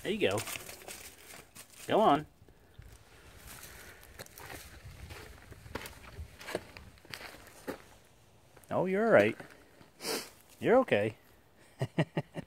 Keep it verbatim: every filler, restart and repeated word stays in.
There you go. Go on. Oh, you're all right. You're okay.